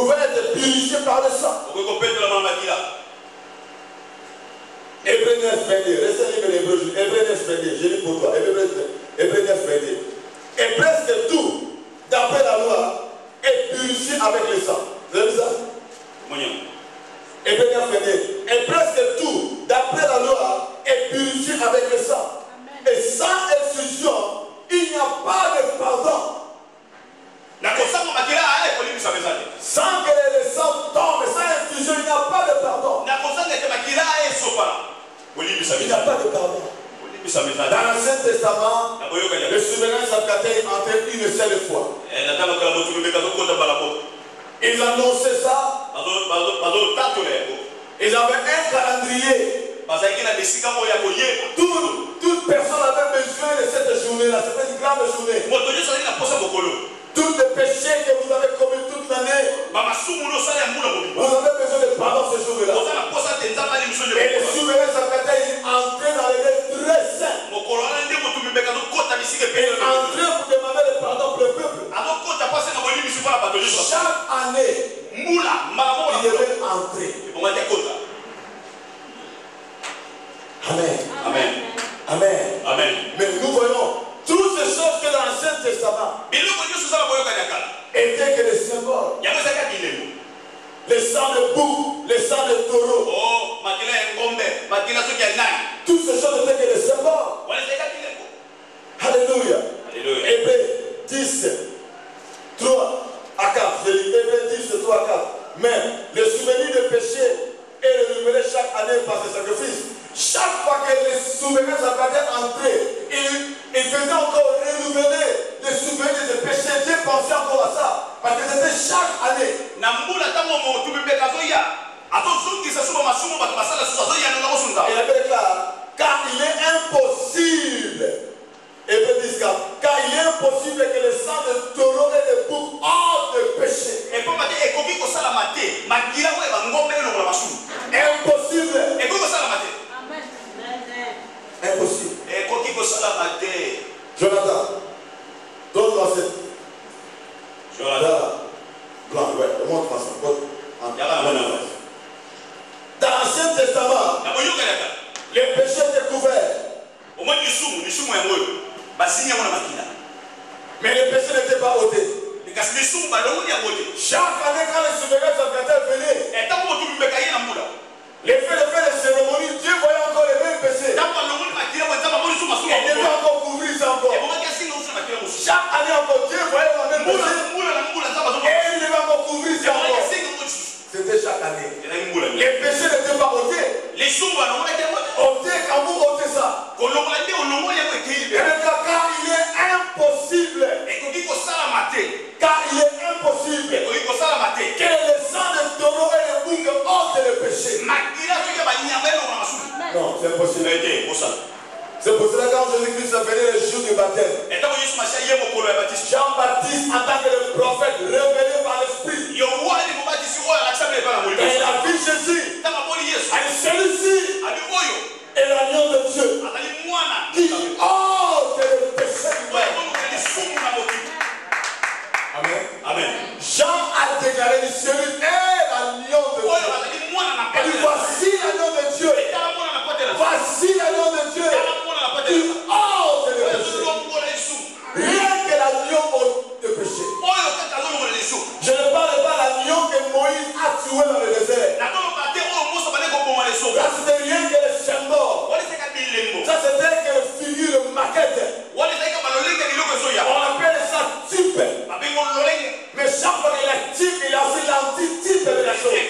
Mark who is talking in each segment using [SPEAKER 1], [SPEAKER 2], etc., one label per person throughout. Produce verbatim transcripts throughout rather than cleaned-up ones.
[SPEAKER 1] pouvait être purifié par le sang. Hébreux neuf, vingt-deux. Restez libre l'hébreu. Hébreux neuf, vingt-deux. Je lis pour toi. Hébreux neuf, vingt-deux. Et presque tout, d'après la loi, est purifié avec le sang. Vous avez vu ça? Hébreux neuf, vingt-deux. Et presque tout, d'après la loi, est purifié avec le sang. Et sans effusion, il n'y a pas de pardon. Sans que le sang tombe, sans effusion, il n'y a pas de pardon. Il n'y a pas de pardon. Dans l'Ancien Testament, le souverain Sabkaté entrait une seule fois. Ils annonçaient ça. Ils avaient un calendrier. Toute, toute personne avait besoin de cette journée-là. C'était une grande journée. Tous les péchés que vous avez commis toute l'année, vous avez besoin de pardon ce jour-là. Et le souverain Sabkaté entrait dans les lieux très saints. Il entrait pour demander le pardon pour le peuple. Chaque année, il devait entrer. Amen.
[SPEAKER 2] Amen.
[SPEAKER 1] Amen.
[SPEAKER 2] Amen.
[SPEAKER 1] Mais nous voyons toutes ces choses que dans l'Ancien Testament étaient que des symboles. Le sang de bouc, le sang de taureau. Toutes ces choses étaient que des symboles. Alléluia. Hébreux dix, trois à quatre. Je lis Hébreux dix, trois à quatre. Mais le souvenir de péché est renouvelé chaque année par ce sacrifice. Chaque fois que les souverains Sabkaté entraient, ils, ils faisaient encore renouveler les souvenirs de péché. J'ai pensé encore à ça. Parce que c'était chaque année. Et la Bible déclare, car il est impossible, Hébreux dix, car il est impossible que le sang de taureau et de bouc ôte le péché. Impossible. Impossible. Jonathan, donne-moi cette. Jonathan. Blanc, ouais, montre-moi ça. Dans l'Ancien Testament, les péchés étaient couverts. Mais les péchés n'étaient pas ôtés. Chaque année, quand les souverains Sabkaté venaient, les faits de faire les cérémonies, Dieu voyait encore les mêmes péchés. Il devait encore couvrir ça encore. Chaque année encore, Dieu voyait les mêmes péchés. Et il devait encore couvrir ça encore. C'était chaque année. Les péchés n'étaient pas ôtés. Ôtés, quand vous ôtez ça. Et maintenant, car il est impossible. Car il est impossible que le sang de taureau et de bouc ôtent le péché. Non, c'est impossible. C'est pour cela que quand Jésus-Christ a venu le jour du baptême, Jean-Baptiste, en tant que le prophète révélé par l'Esprit, et il a vu Jésus, et celui-ci est l'agneau de Dieu qui ôte le péché du monde. Amen. Amen. Jean a déclaré, celui est l'agneau de Dieu. Et dit, voici l'agneau de Dieu. Voici l'agneau de Dieu. Il ôte le péché. Rien que l'agneau ôte le péché. Je ne parle pas de l'agneau que Moïse a tué dans le désert. Là, c'était rien que le symbole. Ça, c'était que le figure maquette. On appelle ça type. Mais chaque fois qu'il y a type, il y a aussi l'antitype de la chose.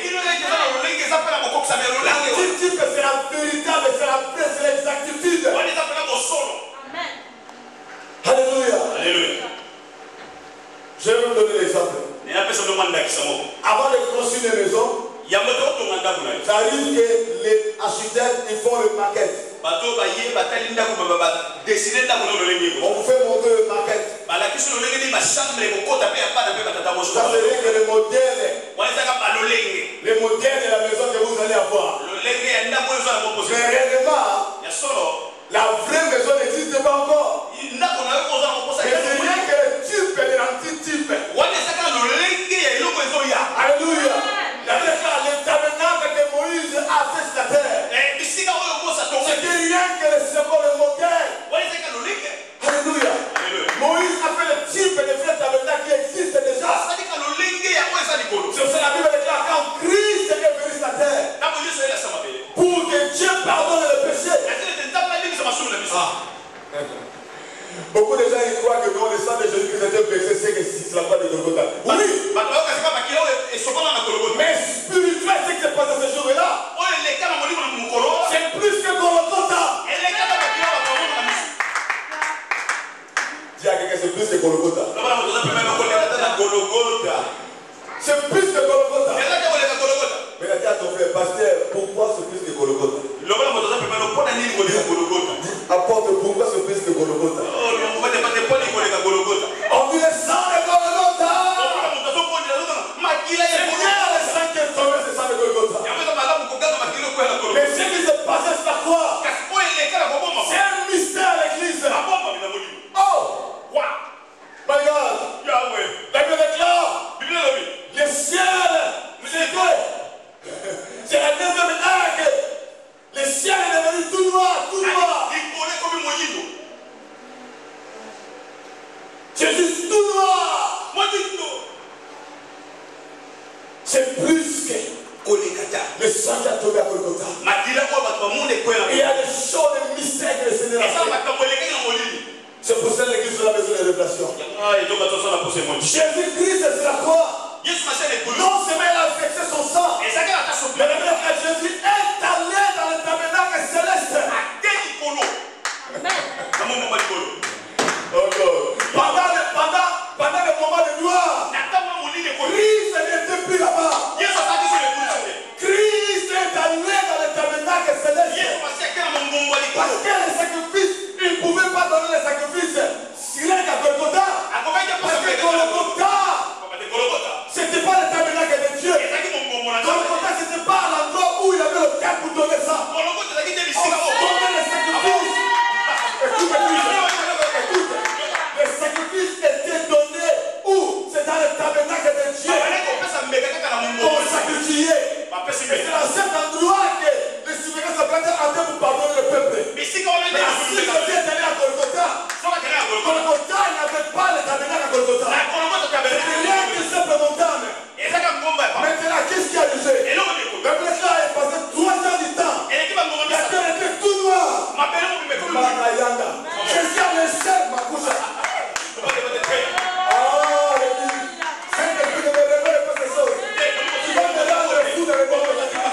[SPEAKER 1] L'antitype, c'est la véritable, c'est la vraie, c'est l'exactitude. Amen. Alléluia. Alléluia. Je vais vous donner l'exemple. Avant de construire une maison, ça arrive que les architectes ils font le maquette. On vous fait monter le maquette. Ça veut dire que le modèle, le modèle de la maison que vous allez avoir. Mais réellement, la vraie maison n'existe pas encore. Mais c'est rien que le type de l'antitype. Alléluia. C'est plus que Golgotha. Mais il a dit à ton frère, pasteur, pourquoi c'est plus que Golgotha? Apporte pourquoi c'est plus que Golgotha. On dit le sang de Golgotha. C'est bien le sang qui est tombé, c'est ça de Golgotha. Mais ce qui se passe, c'est quoi? C'est un mystère à l'église. Oh! My God! La Bible déclare le ciel, c'est quoi? C'est la deuxième arc. Le ciel est devenu tout noir, tout noir. Jésus tout noir. C'est plus que le sang qui a tombé à Golgotha. Il y a des choses, des mystères que le Seigneur a fait. C'est pour ça que l'église de la maison de révélation. Jésus-Christ est sur la croix. Non seulement il a versé son sang, mais Jésus est allé dans le tabernacle céleste. Oh God. Pendant le, pendant, pendant le moment de gloire, Christ n'était plus là-bas. Christ est allé dans le tabernacle céleste. Parce que les sacrifices, il ne pouvait pas donner les sacrifices. Rien qu'à Golgotha. Parce que Golgotha, c'était pas le tabernacle de Dieu. Golgotha, c'était pas l'endroit où il avait le cœur pour donner ça. On donnait les sacrifices. Écoute, écoute. Les sacrifices étaient donnés où? C'est dans le tabernacle de Dieu. On sacrifiait. Et c'est dans cet endroit que les souverains se plaçaient en train pour pardonner le peuple. Mais si Jésus est allé à Golgotha, Golgotha n'avait pas le tabernacle à Golgotha. C'était rien que simple montagne. Maintenant, qu'est-ce qui a arrivé? Le peuple est passé trois ans du temps. La terre était tout noire. Jésus a laissé ma couche. Ah, l'église. C'est que tu ne me révèles pas ces choses. Tu vas me rendre fou de répondre.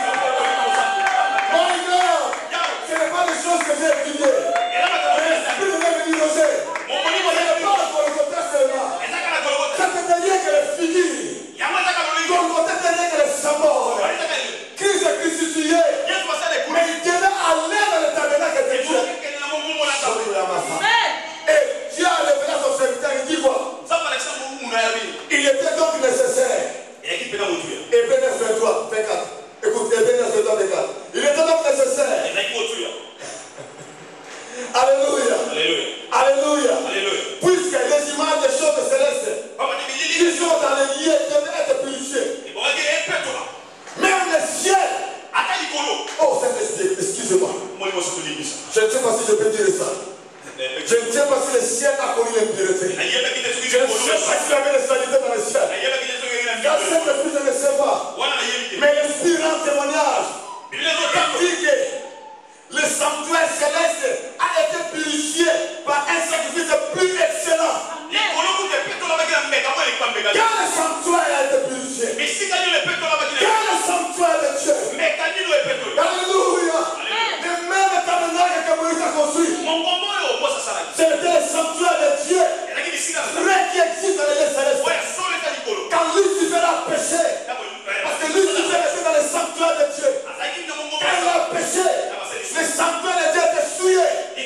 [SPEAKER 1] Mon Dieu, ce n'est pas des choses que j'ai étudiées. L'esprit de me diriger. Ce n'est pas le Golgotha seulement. Ça n'était rien que les figures. Golgotha n'était rien que les symboles. Christ est crucifié. Mais il devait aller dans le tabernacle de Dieu. Et Dieu a révélé à son serviteur, il dit quoi? Il était donc nécessaire. Hébreux neuf, vingt-trois, vingt-quatre. Écoute, Hébreux neuf, vingt-trois, vingt-quatre. Il était donc nécessaire. Alléluia. Alléluia. Puisque les images des choses célestes qui sont dans les lieux devaient être purifiées. Même le ciel. Oh, Saint-Esprit, excusez-moi. Je ne sais pas si je peux dire ça. Je ne sais pas si le ciel a connu l'impureté. Je ne sais pas s'il y avait les saletés dans le ciel. Car Saint-Esprit, je ne sais pas. Mais l'Esprit rend témoignage. Il dit que le sanctuaire céleste a été purifié par un sacrifice plus excellent. Car le sanctuaire a été purifié. Car le sanctuaire de Dieu. Alléluia. Le même tabernacle que Moïse a construit. C'était le sanctuaire de Dieu. Vrai qui existe dans les lieux célestes. Quand Lucifer a péché, parce que Lucifer était dans le sanctuaire de Dieu. Quand il a péché, le sanctuaire de Dieu était souillé.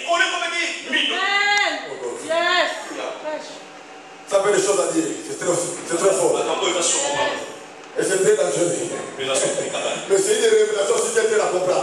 [SPEAKER 1] Ça fait des choses à dire. C'est très, c'est très fort. Et c'est très dangereux. Mais c'est une révélation si tu étais la comprendre.